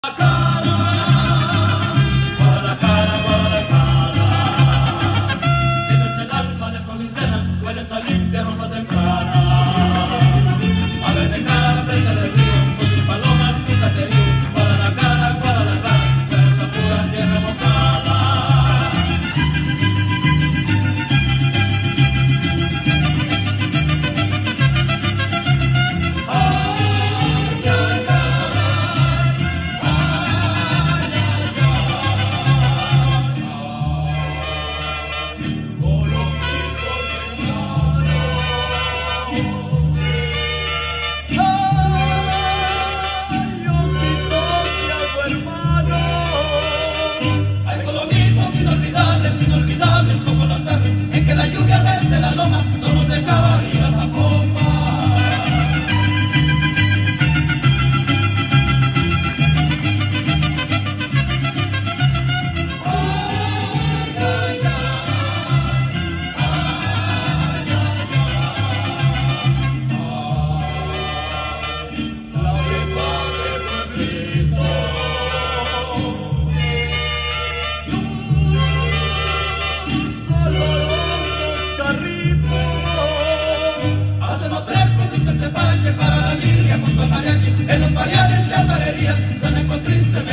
Tienes el alma de provinciana, hueles a limpia rosa temprana. A verde cara, fresca del río, son tus palomas, tu caserío. Guadalajara, Guadalajara, esa pura tierra mojada. Inolvidables como las tardes en que la lluvia desde la loma no nos dejaba ir a Zapopan. La vieja de pueblito. Hace más fresco dulce tepache para la liria junto al mariachi. En los variables y alfarerías suenan con triste